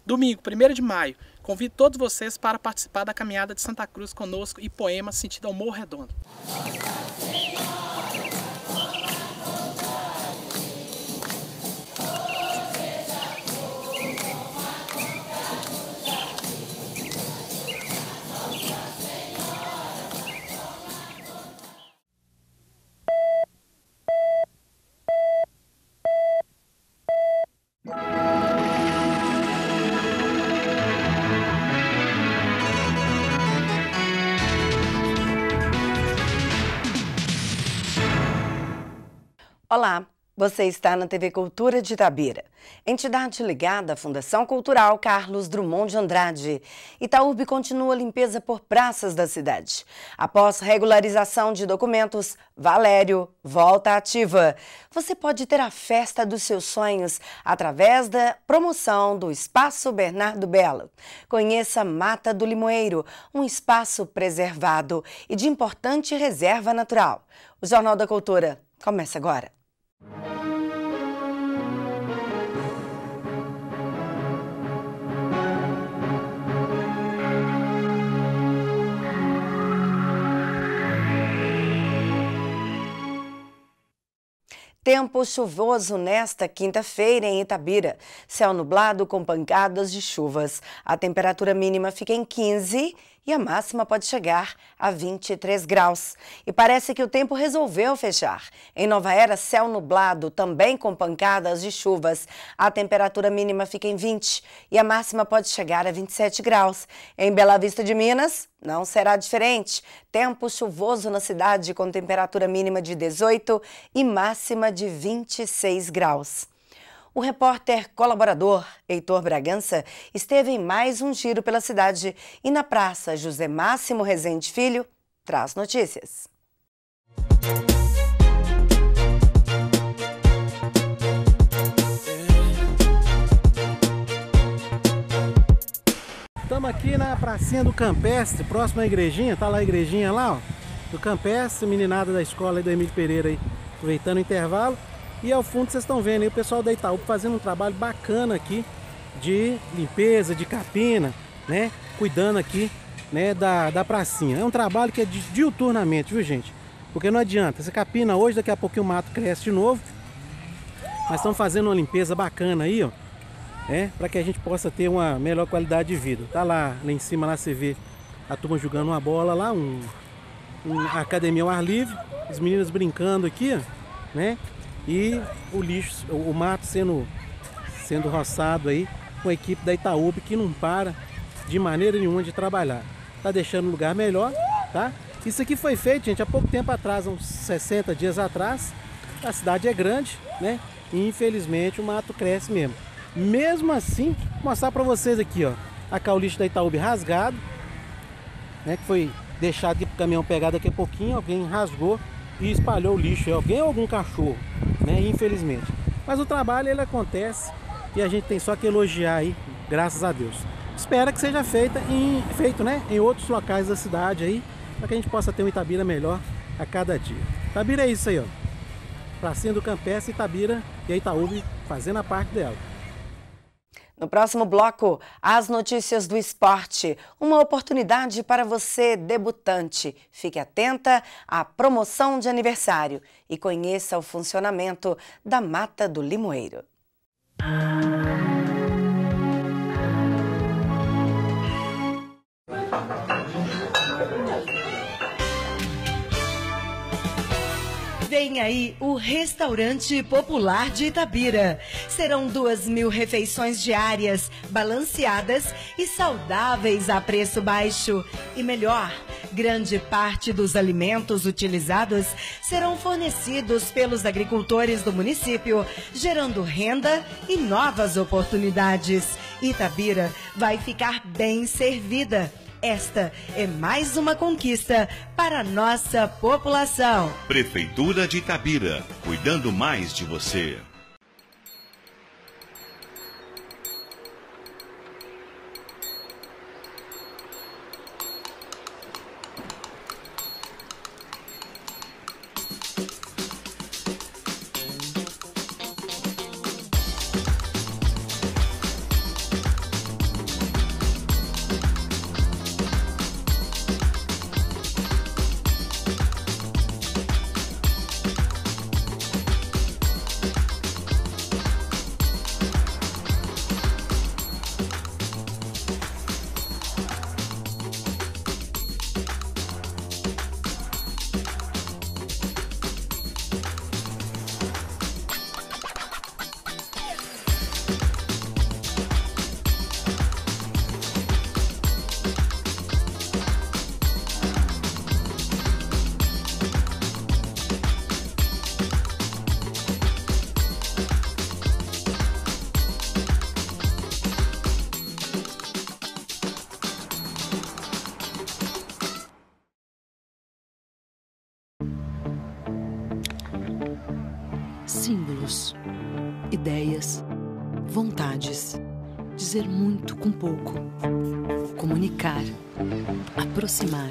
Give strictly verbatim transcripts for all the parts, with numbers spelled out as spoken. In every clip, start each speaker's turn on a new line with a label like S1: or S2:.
S1: Domingo, primeiro de maio, convido todos vocês para participar da caminhada de Santa Cruz conosco e poema sentido ao Morro Redondo.
S2: Olá, você está na T V Cultura de Itabira, entidade ligada à Fundação Cultural Carlos Drummond de Andrade. Itaúbe continua a limpeza por praças da cidade. Após regularização de documentos, Valério volta ativa. Você pode ter a festa dos seus sonhos através da promoção do Espaço Bernardo Belo. Conheça Mata do Limoeiro, um espaço preservado e de importante reserva natural. O Jornal da Cultura começa agora. Tempo chuvoso nesta quinta-feira em Itabira. Céu nublado com pancadas de chuvas. A temperatura mínima fica em quinze e a máxima pode chegar a vinte e três graus. E parece que o tempo resolveu fechar. Em Nova Era, céu nublado, também com pancadas de chuvas. A temperatura mínima fica em vinte e a máxima pode chegar a vinte e sete graus. Em Bela Vista de Minas, não será diferente. Tempo chuvoso na cidade com temperatura mínima de dezoito e máxima de vinte e seis graus. O repórter colaborador Heitor Bragança esteve em mais um giro pela cidade e na Praça José Máximo Rezende Filho traz notícias.
S3: Estamos aqui na pracinha do Campestre, próximo à igrejinha, tá lá a igrejinha lá, ó, do Campestre, meninada da escola aí do Emílio Pereira aí, aproveitando o intervalo. E ao fundo vocês estão vendo aí o pessoal da Itaúbe fazendo um trabalho bacana aqui de limpeza, de capina, né? Cuidando aqui, né, da, da pracinha. É um trabalho que é de, diuturnamente, viu, gente? Porque não adianta, você capina hoje, daqui a pouquinho o mato cresce de novo. Mas estão fazendo uma limpeza bacana aí, ó, é, para que a gente possa ter uma melhor qualidade de vida. Tá lá, lá em cima, lá você vê a turma jogando uma bola lá, um, um academia ao ar livre, as meninas brincando aqui, ó, né? E o lixo, o mato sendo, sendo roçado aí com a equipe da Itaúbe que não para de maneira nenhuma de trabalhar. Tá deixando o lugar melhor, tá? Isso aqui foi feito, gente, há pouco tempo atrás, uns sessenta dias atrás. A cidade é grande, né? E infelizmente o mato cresce mesmo. Mesmo assim, vou mostrar para vocês aqui, ó, a caulista da Itaúbe rasgado, né? Que foi deixado aqui pro caminhão pegar daqui a pouquinho, alguém rasgou e espalhou o lixo, alguém ou algum cachorro, né? Infelizmente. Mas o trabalho ele acontece e a gente tem só que elogiar aí, graças a Deus. Espero que seja feita em, feito, né, em outros locais da cidade aí, para que a gente possa ter um Itabira melhor a cada dia. Itabira é isso aí, ó. Pracinha do Campestre, Itabira e a Itaúbe fazendo a parte dela.
S2: No próximo bloco, as notícias do esporte. Uma oportunidade para você, debutante. Fique atenta à promoção de aniversário e conheça o funcionamento da Mata do Limoeiro.
S4: Vem aí o Restaurante Popular de Itabira. Serão duas mil refeições diárias, balanceadas e saudáveis a preço baixo. E melhor, grande parte dos alimentos utilizados serão fornecidos pelos agricultores do município, gerando renda e novas oportunidades. Itabira vai ficar bem servida. Esta é mais uma conquista para a nossa população.
S5: Prefeitura de Itabira, cuidando mais de você.
S6: Símbolos, ideias, vontades. Dizer muito com pouco. Comunicar, aproximar.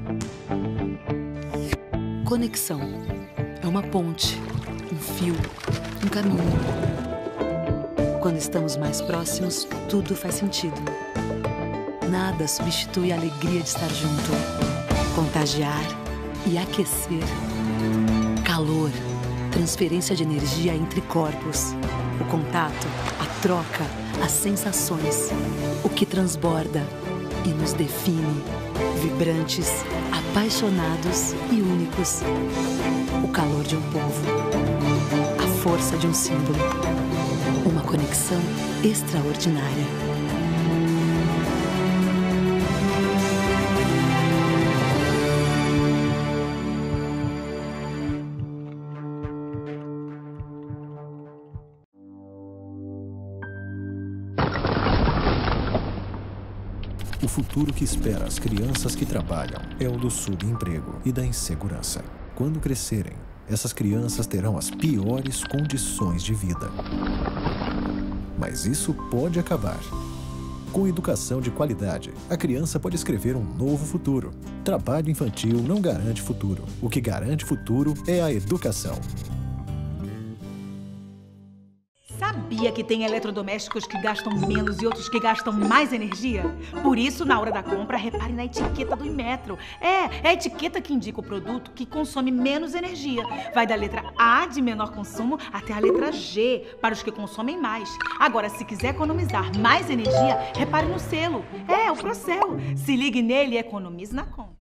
S6: Conexão. É uma ponte, um fio, um caminho. Quando estamos mais próximos, tudo faz sentido. Nada substitui a alegria de estar junto. Contagiar e aquecer. Calor, transferência de energia entre corpos. O contato, a troca, as sensações. O que transborda e nos define. Vibrantes, apaixonados e únicos. O calor de um povo. A força de um símbolo. Uma conexão extraordinária.
S7: O futuro que espera as crianças que trabalham é o do subemprego e da insegurança. Quando crescerem, essas crianças terão as piores condições de vida. Mas isso pode acabar. Com educação de qualidade, a criança pode escrever um novo futuro. Trabalho infantil não garante futuro. O que garante futuro é a educação.
S8: Sabia que tem eletrodomésticos que gastam menos e outros que gastam mais energia? Por isso, na hora da compra, repare na etiqueta do Inmetro. É, é a etiqueta que indica o produto que consome menos energia. Vai da letra A, de menor consumo, até a letra G, para os que consomem mais. Agora, se quiser economizar mais energia, repare no selo. É, o Procel. Se ligue nele e economize na conta.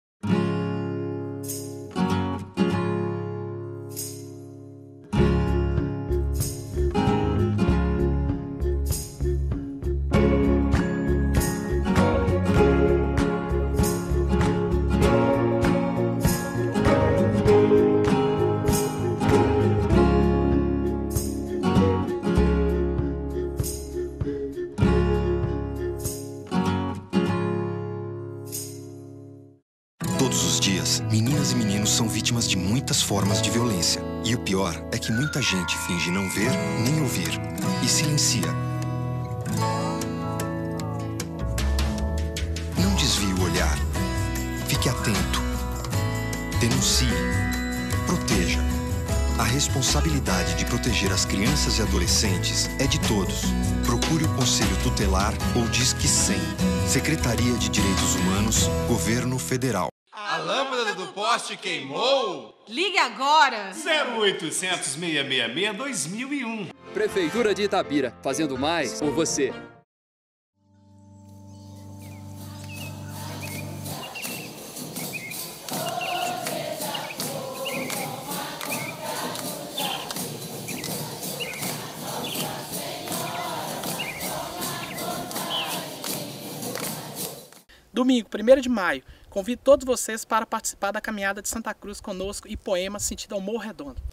S9: Todos os dias, meninas e meninos são vítimas de muitas formas de violência. E o pior é que muita gente finge não ver nem ouvir e silencia. Não desvie o olhar. Fique atento. Denuncie. Proteja. A responsabilidade de proteger as crianças e adolescentes é de todos. Procure o Conselho Tutelar ou Disque cem. Secretaria de Direitos Humanos, Governo Federal.
S10: A lâmpada do poste queimou?
S8: Ligue agora!
S10: zero oitocentos, seis seis seis, dois mil e um.
S11: Prefeitura de Itabira, fazendo mais por você.
S1: Domingo, primeiro de maio, convido todos vocês para participar da caminhada de Santa Cruz conosco e poema sentido ao Morro Redondo.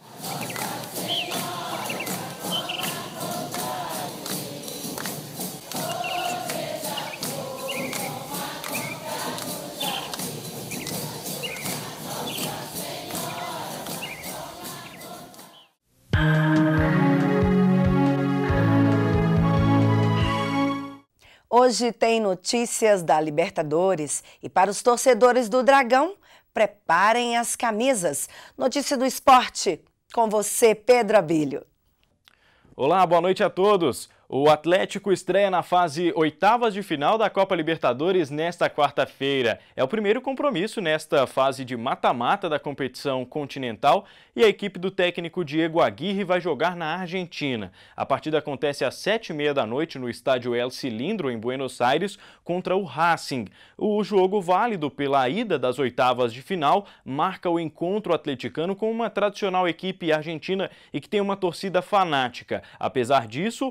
S2: Hoje tem notícias da Libertadores e para os torcedores do Dragão, preparem as camisas. Notícia do esporte, com você, Pedro Abílio.
S12: Olá, boa noite a todos. O Atlético estreia na fase oitavas de final da Copa Libertadores nesta quarta-feira. É o primeiro compromisso nesta fase de mata-mata da competição continental e a equipe do técnico Diego Aguirre vai jogar na Argentina. A partida acontece às sete e meia da noite no estádio El Cilindro, em Buenos Aires, contra o Racing. O jogo válido pela ida das oitavas de final marca o encontro atleticano com uma tradicional equipe argentina e que tem uma torcida fanática. Apesar disso, os donos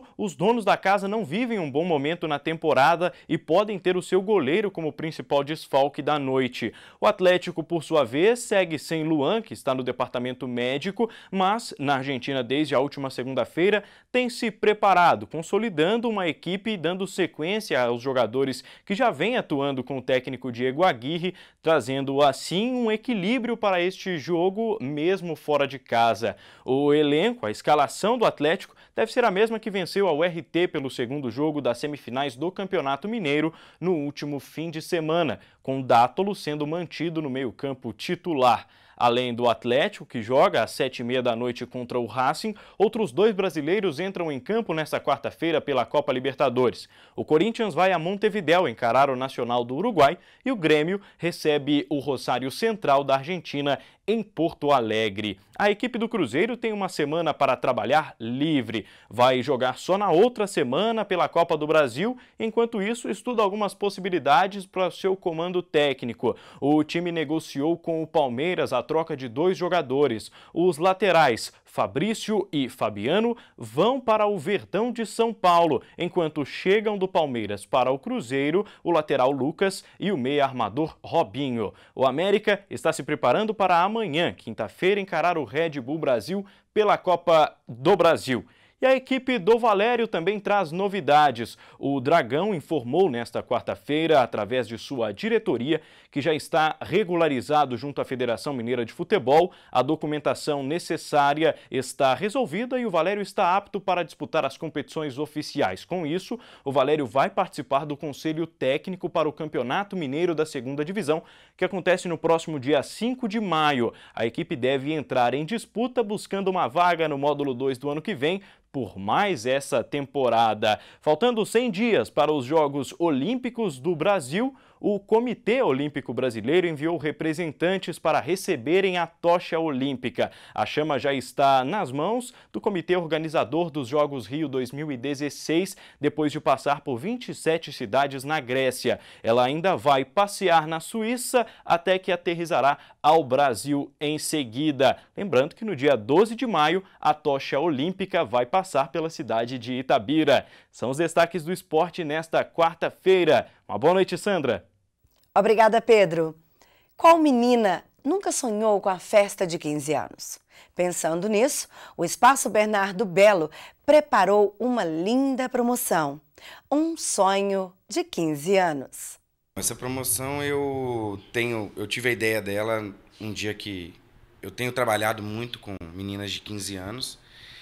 S12: donos da casa não vivem um bom momento na temporada e podem ter o seu goleiro como principal desfalque da noite. O Atlético, por sua vez, segue sem Luan, que está no departamento médico, mas na Argentina desde a última segunda-feira tem se preparado, consolidando uma equipe e dando sequência aos jogadores que já vêm atuando com o técnico Diego Aguirre, trazendo assim um equilíbrio para este jogo mesmo fora de casa. O elenco, a escalação do Atlético deve ser a mesma que venceu a U R T pelo segundo jogo das semifinais do Campeonato Mineiro no último fim de semana, com Dátolo sendo mantido no meio-campo titular. Além do Atlético, que joga às sete e meia da noite contra o Racing, outros dois brasileiros entram em campo nesta quarta-feira pela Copa Libertadores. O Corinthians vai a Montevidéu encarar o Nacional do Uruguai e o Grêmio recebe o Rosário Central da Argentina em Porto Alegre. A equipe do Cruzeiro tem uma semana para trabalhar livre. Vai jogar só na outra semana pela Copa do Brasil, enquanto isso estuda algumas possibilidades para seu comando técnico. O time negociou com o Palmeiras a troca de dois jogadores. Os laterais Fabrício e Fabiano vão para o Verdão de São Paulo, enquanto chegam do Palmeiras para o Cruzeiro o lateral Lucas e o meia armador Robinho. O América está se preparando para amanhã, quinta-feira, encarar o Red Bull Brasil pela Copa do Brasil. E a equipe do Valério também traz novidades. O Dragão informou nesta quarta-feira, através de sua diretoria, que já está regularizado junto à Federação Mineira de Futebol. A documentação necessária está resolvida e o Valério está apto para disputar as competições oficiais. Com isso, o Valério vai participar do Conselho Técnico para o Campeonato Mineiro da Segunda Divisão, que acontece no próximo dia cinco de maio. A equipe deve entrar em disputa buscando uma vaga no módulo dois do ano que vem, por mais essa temporada. Faltando cem dias para os Jogos Olímpicos do Brasil, o Comitê Olímpico Brasileiro enviou representantes para receberem a tocha olímpica. A chama já está nas mãos do comitê organizador dos Jogos Rio dois mil e dezesseis, depois de passar por vinte e sete cidades na Grécia. Ela ainda vai passear na Suíça até que aterrissará ao Brasil em seguida. Lembrando que no dia doze de maio, a tocha olímpica vai passar pela cidade de Itabira. São os destaques do esporte nesta quarta-feira. Uma boa noite, Sandra.
S2: Obrigada, Pedro. Qual menina nunca sonhou com a festa de quinze anos? Pensando nisso, o Espaço Bernardo Belo preparou uma linda promoção. Um sonho de quinze anos.
S13: Essa promoção eu tenho, eu tive a ideia dela um dia que eu tenho trabalhado muito com meninas de quinze anos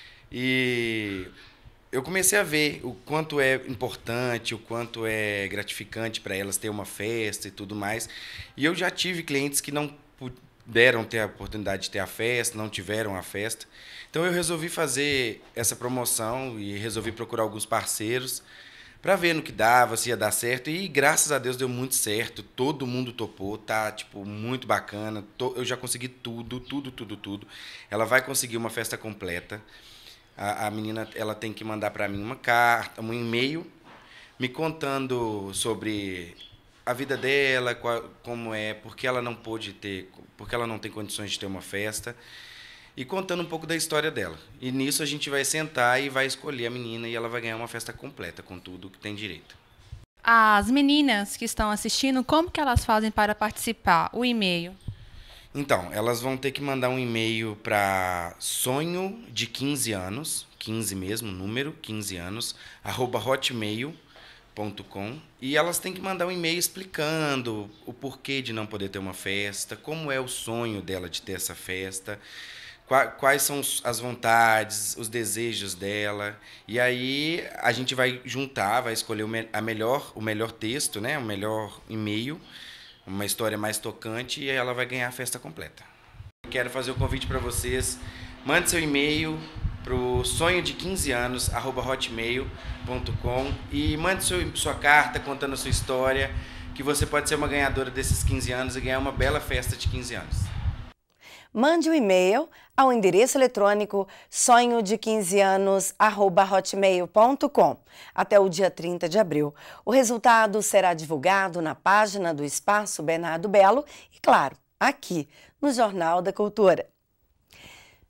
S13: e eu comecei a ver o quanto é importante, o quanto é gratificante para elas ter uma festa e tudo mais. E eu já tive clientes que não puderam ter a oportunidade de ter a festa, não tiveram a festa. Então eu resolvi fazer essa promoção e resolvi procurar alguns parceiros para ver no que dava, se ia dar certo. E graças a Deus deu muito certo, todo mundo topou, tá tipo muito bacana. Eu já consegui tudo, tudo, tudo, tudo. Ela vai conseguir uma festa completa. A, a menina ela tem que mandar para mim uma carta, um e-mail, me contando sobre a vida dela, qual, como é, porque ela não pôde ter, porque ela não tem condições de ter uma festa, e contando um pouco da história dela. E nisso a gente vai sentar e vai escolher a menina e ela vai ganhar uma festa completa com tudo que tem direito.
S14: As meninas que estão assistindo, como que elas fazem para participar? O e-mail?
S13: Então, elas vão ter que mandar um e-mail para sonho de quinze anos, quinze mesmo, número, quinze anos, arroba hotmail ponto com, e elas têm que mandar um e-mail explicando o porquê de não poder ter uma festa, como é o sonho dela de ter essa festa, quais são as vontades, os desejos dela, e aí a gente vai juntar, vai escolher o, me a melhor, o melhor texto, né, o melhor e-mail, uma história mais tocante, e ela vai ganhar a festa completa. Quero fazer o convite para vocês, mande seu e-mail para o sonho de quinze anos, arroba hotmail ponto com, e mande seu, sua carta contando a sua história, que você pode ser uma ganhadora desses quinze anos e ganhar uma bela festa de quinze anos.
S2: Mande um e-mail ao endereço eletrônico sonho de quinze anos arroba hotmail ponto com até o dia trinta de abril. O resultado será divulgado na página do Espaço Bernardo Belo e, claro, aqui no Jornal da Cultura.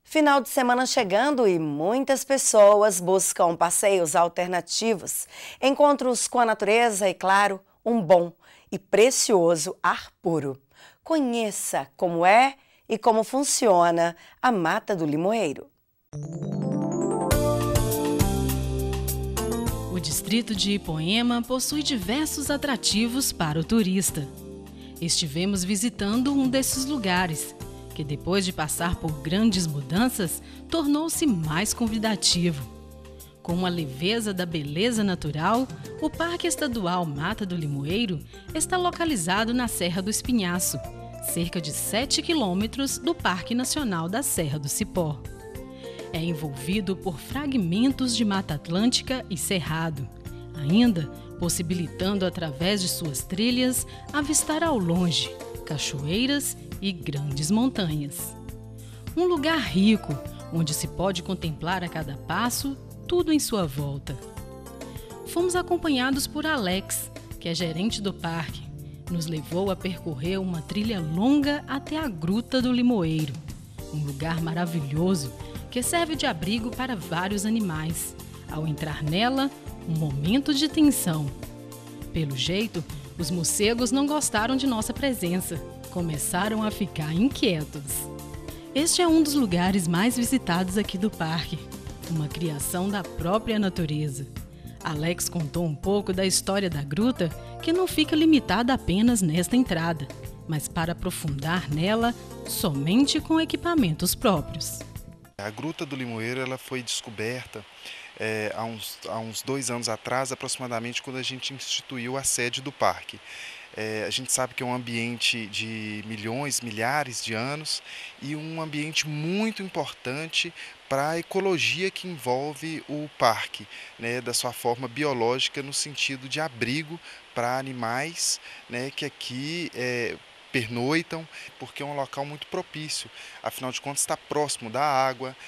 S2: Final de semana chegando e muitas pessoas buscam passeios alternativos, encontros com a natureza e, claro, um bom e precioso ar puro. Conheça como é e como funciona a Mata do Limoeiro.
S15: O distrito de Ipoema possui diversos atrativos para o turista. Estivemos visitando um desses lugares, que depois de passar por grandes mudanças, tornou-se mais convidativo. Com a leveza da beleza natural, o Parque Estadual Mata do Limoeiro está localizado na Serra do Espinhaço, cerca de sete quilômetros do Parque Nacional da Serra do Cipó. É envolvido por fragmentos de Mata Atlântica e Cerrado, ainda possibilitando, através de suas trilhas, avistar ao longe cachoeiras e grandes montanhas. Um lugar rico, onde se pode contemplar a cada passo tudo em sua volta. Fomos acompanhados por Alex, que é gerente do parque. Nos levou a percorrer uma trilha longa até a Gruta do Limoeiro, um lugar maravilhoso que serve de abrigo para vários animais. Ao entrar nela, um momento de tensão. Pelo jeito, os morcegos não gostaram de nossa presença. Começaram a ficar inquietos. Este é um dos lugares mais visitados aqui do parque, uma criação da própria natureza. Alex contou um pouco da história da gruta, que não fica limitada apenas nesta entrada, mas para aprofundar nela somente com equipamentos próprios.
S16: A Gruta do Limoeiro ela foi descoberta é, há, uns, há uns dois anos atrás, aproximadamente, quando a gente instituiu a sede do parque. É, a gente sabe que é um ambiente de milhões, milhares de anos e um ambiente muito importante para a ecologia que envolve o parque, né, da sua forma biológica, no sentido de abrigo para animais, né, que aqui é, pernoitam, porque é um local muito propício, afinal de contas está próximo da água,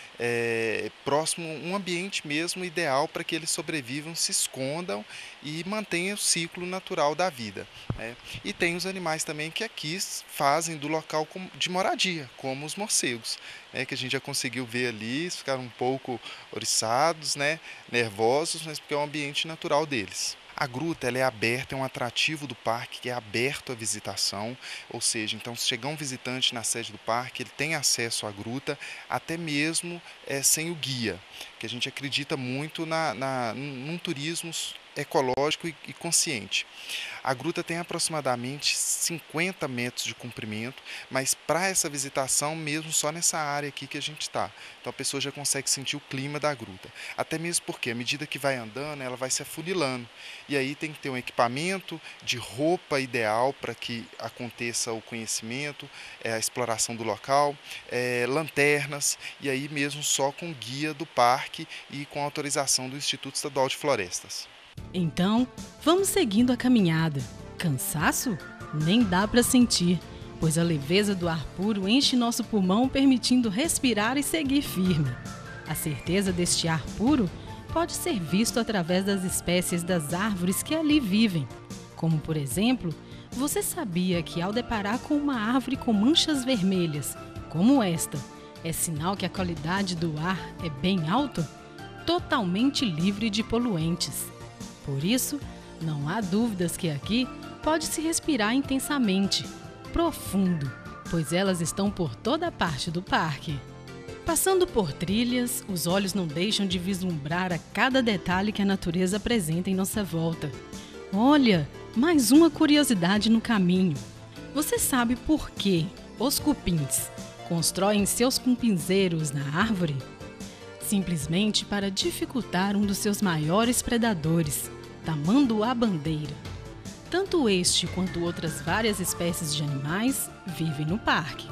S16: é, próximo, um ambiente mesmo ideal para que eles sobrevivam, se escondam e mantenham o ciclo natural da vida, né? E tem os animais também que aqui fazem do local de moradia, como os morcegos, né, que a gente já conseguiu ver ali, eles ficaram um pouco oriçados, né, nervosos, mas porque é o ambiente natural deles. A gruta ela é aberta, é um atrativo do parque que é aberto à visitação, ou seja, então se chegar um visitante na sede do parque, ele tem acesso à gruta, até mesmo é, sem o guia, que a gente acredita muito na, na, num turismo ecológico e, e consciente. A gruta tem aproximadamente cinquenta metros de comprimento, mas para essa visitação mesmo só nessa área aqui que a gente está. Então a pessoa já consegue sentir o clima da gruta. Até mesmo porque à medida que vai andando, ela vai se afunilando. E aí tem que ter um equipamento de roupa ideal para que aconteça o conhecimento, é, a exploração do local, é, lanternas, e aí mesmo só com guia do parque e com autorização do Instituto Estadual de Florestas.
S15: Então, vamos seguindo a caminhada. Cansaço? Nem dá para sentir, pois a leveza do ar puro enche nosso pulmão, permitindo respirar e seguir firme. A certeza deste ar puro pode ser visto através das espécies das árvores que ali vivem. Como, por exemplo, você sabia que ao deparar com uma árvore com manchas vermelhas, como esta, é sinal que a qualidade do ar é bem alta? Totalmente livre de poluentes. Por isso, não há dúvidas que aqui pode-se respirar intensamente, profundo, pois elas estão por toda parte do parque. Passando por trilhas, os olhos não deixam de vislumbrar a cada detalhe que a natureza apresenta em nossa volta. Olha, mais uma curiosidade no caminho. Você sabe por que os cupins constroem seus cupinzeiros na árvore? Simplesmente para dificultar um dos seus maiores predadores, tamanduá-bandeira. Tanto este quanto outras várias espécies de animais vivem no parque.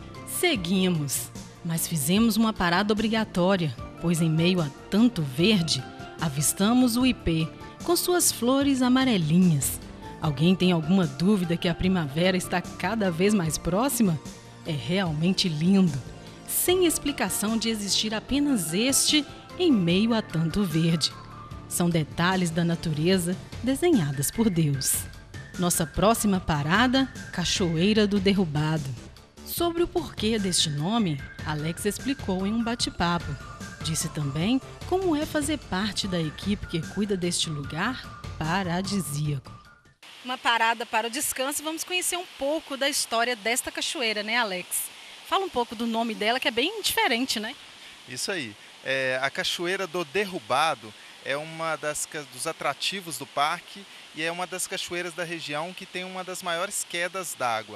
S15: Seguimos, mas fizemos uma parada obrigatória, pois em meio a tanto verde, avistamos o ipê com suas flores amarelinhas. Alguém tem alguma dúvida que a primavera está cada vez mais próxima? É realmente lindo, sem explicação de existir apenas este em meio a tanto verde. São detalhes da natureza desenhadas por Deus. Nossa próxima parada, Cachoeira do Derrubado. Sobre o porquê deste nome, Alex explicou em um bate-papo. Disse também como é fazer parte da equipe que cuida deste lugar paradisíaco.
S17: Uma parada para o descanso, vamos conhecer um pouco da história desta cachoeira, né, Alex? Fala um pouco do nome dela, que é bem diferente, né?
S16: Isso aí. É, a Cachoeira do Derrubado é uma das dos atrativos do parque e é uma das cachoeiras da região que tem uma das maiores quedas d'água,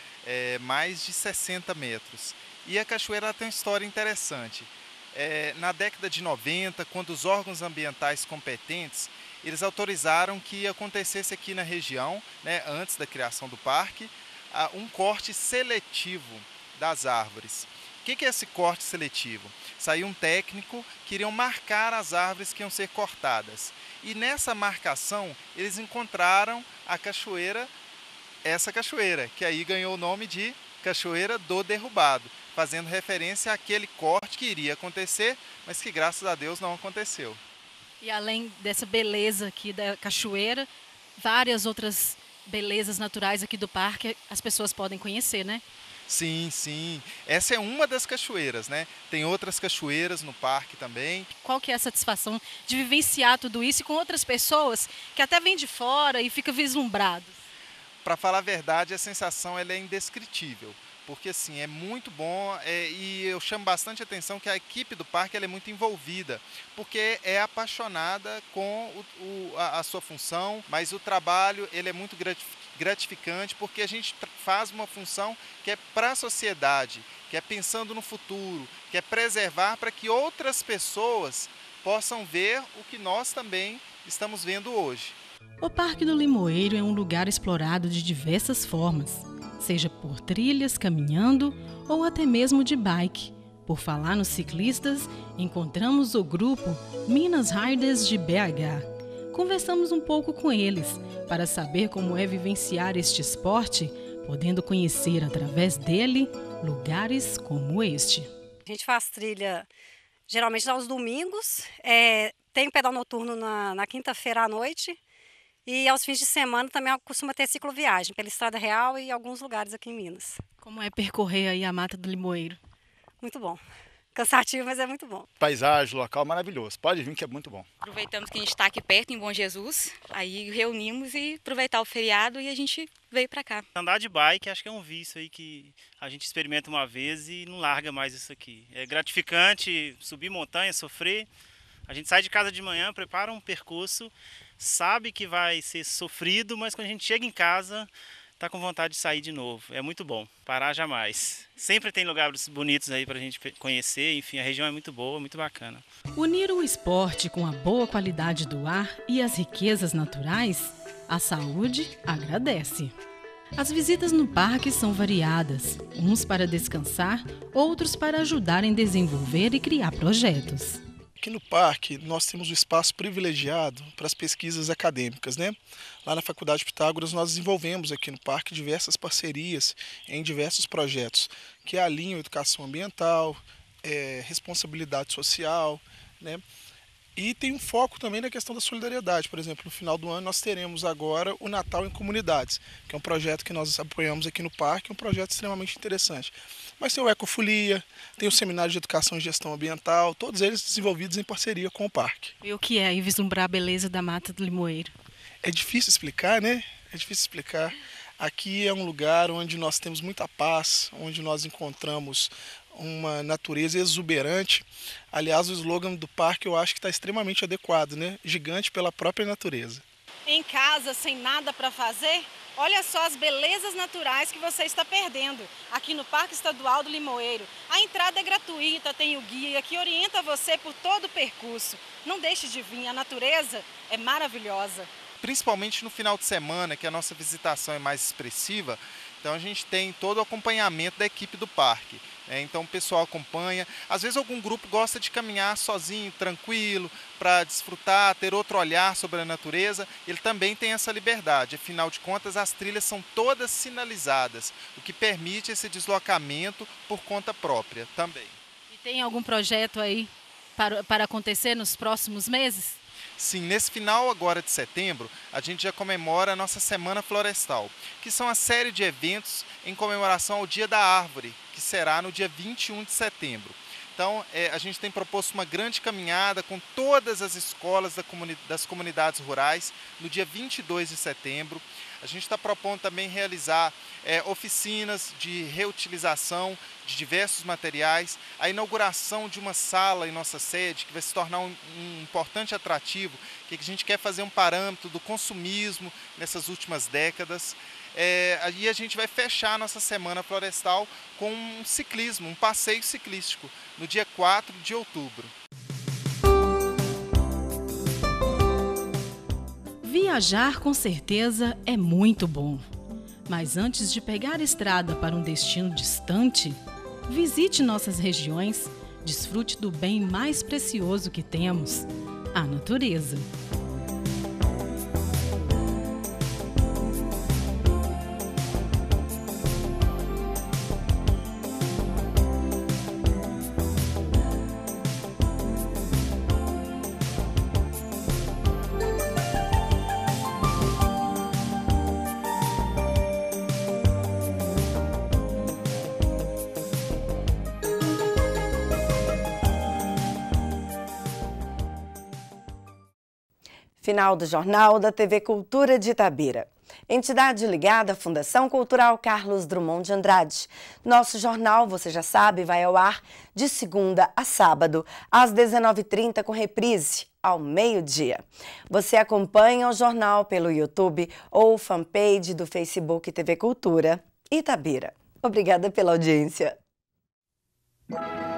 S16: é, mais de sessenta metros. E a cachoeira ela tem uma história interessante. É, na década de noventa, quando os órgãos ambientais competentes eles autorizaram que acontecesse aqui na região, né, antes da criação do parque, um corte seletivo das árvores. O que é esse corte seletivo? Saiu um técnico que iriam marcar as árvores que iam ser cortadas. E nessa marcação, eles encontraram a cachoeira, essa cachoeira, que aí ganhou o nome de Cachoeira do Derrubado, fazendo referência àquele corte que iria acontecer, mas que graças a Deus não aconteceu.
S17: E além dessa beleza aqui da cachoeira, várias outras belezas naturais aqui do parque as pessoas podem conhecer, né?
S16: Sim, sim. Essa é uma das cachoeiras, né? Tem outras cachoeiras no parque também.
S17: Qual que é a satisfação de vivenciar tudo isso com outras pessoas que até vêm de fora e ficam vislumbrados?
S16: Para falar a verdade, a sensação ela é indescritível. Porque assim, é muito bom é, e eu chamo bastante atenção que a equipe do parque ela é muito envolvida, porque é apaixonada com o, o, a, a sua função, mas o trabalho ele é muito gratificante porque a gente faz uma função que é para a sociedade, que é pensando no futuro, que é preservar para que outras pessoas possam ver o que nós também estamos vendo hoje.
S15: O Parque do Limoeiro é um lugar explorado de diversas formas, seja por trilhas, caminhando ou até mesmo de bike. Por falar nos ciclistas, encontramos o grupo Minas Riders de B H. Conversamos um pouco com eles para saber como é vivenciar este esporte, podendo conhecer através dele lugares como este.
S18: A gente faz trilha geralmente aos domingos, é, tem pedal noturno na, na quinta-feira à noite. E aos fins de semana também costuma ter cicloviagem pela Estrada Real e alguns lugares aqui em Minas.
S17: Como é percorrer aí a Mata do Limoeiro?
S18: Muito bom. Cansativo, mas é muito bom.
S19: Paisagem, local maravilhoso. Pode vir que é muito bom.
S20: Aproveitamos que a gente está aqui perto, em Bom Jesus. Aí reunimos e aproveitar o feriado e a gente veio para cá.
S21: Andar de bike acho que é um vício aí que a gente experimenta uma vez e não larga mais isso aqui. É gratificante subir montanha, sofrer. A gente sai de casa de manhã, prepara um percurso, sabe que vai ser sofrido, mas quando a gente chega em casa, tá com vontade de sair de novo. É muito bom, parar jamais. Sempre tem lugares bonitos aí pra gente conhecer, enfim, a região é muito boa, muito bacana.
S15: Unir o esporte com a boa qualidade do ar e as riquezas naturais, a saúde agradece. As visitas no parque são variadas, uns para descansar, outros para ajudar em desenvolver e criar projetos.
S22: Aqui no parque nós temos um espaço privilegiado para as pesquisas acadêmicas, né? Lá na Faculdade Pitágoras nós desenvolvemos aqui no parque diversas parcerias em diversos projetos que alinham educação ambiental, é, responsabilidade social, né? E tem um foco também na questão da solidariedade. Por exemplo, no final do ano nós teremos agora o Natal em Comunidades, que é um projeto que nós apoiamos aqui no parque, um projeto extremamente interessante. Mas tem o Ecofolia, tem o Seminário de Educação e Gestão Ambiental, todos eles desenvolvidos em parceria com o parque.
S17: E o que é aí vislumbrar a beleza da Mata do Limoeiro?
S22: É difícil explicar, né? É difícil explicar. Aqui é um lugar onde nós temos muita paz, onde nós encontramos uma natureza exuberante. Aliás, o slogan do parque eu acho que está extremamente adequado, né? Gigante pela própria natureza.
S17: Em casa, sem nada para fazer? Olha só as belezas naturais que você está perdendo aqui no Parque Estadual do Limoeiro. A entrada é gratuita, tem o guia que orienta você por todo o percurso. Não deixe de vir, a natureza é maravilhosa.
S16: Principalmente no final de semana, que a nossa visitação é mais expressiva, então a gente tem todo o acompanhamento da equipe do parque. É, então o pessoal acompanha. Às vezes algum grupo gosta de caminhar sozinho, tranquilo, para desfrutar, ter outro olhar sobre a natureza. Ele também tem essa liberdade. Afinal de contas, as trilhas são todas sinalizadas, o que permite esse deslocamento por conta própria também.
S17: E tem algum projeto aí para, para acontecer nos próximos meses?
S16: Sim, nesse final agora de setembro, a gente já comemora a nossa Semana Florestal, que são a série de eventos em comemoração ao Dia da Árvore, que será no dia vinte e um de setembro. Então, é, a gente tem proposto uma grande caminhada com todas as escolas da comuni- das comunidades rurais no dia vinte e dois de setembro. A gente está propondo também realizar é, oficinas de reutilização de diversos materiais, a inauguração de uma sala em nossa sede, que vai se tornar um, um importante atrativo, que a gente quer fazer um parâmetro do consumismo nessas últimas décadas. É, aí a gente vai fechar a nossa Semana Florestal com um ciclismo, um passeio ciclístico, no dia quatro de outubro.
S15: Viajar com certeza é muito bom. Mas antes de pegar a estrada para um destino distante, visite nossas regiões, desfrute do bem mais precioso que temos, a natureza.
S2: Final do Jornal da T V Cultura de Itabira. Entidade ligada à Fundação Cultural Carlos Drummond de Andrade. Nosso jornal, você já sabe, vai ao ar de segunda a sábado, às dezenove e trinta, com reprise ao meio-dia. Você acompanha o jornal pelo YouTube ou fanpage do Facebook T V Cultura Itabira. Obrigada pela audiência.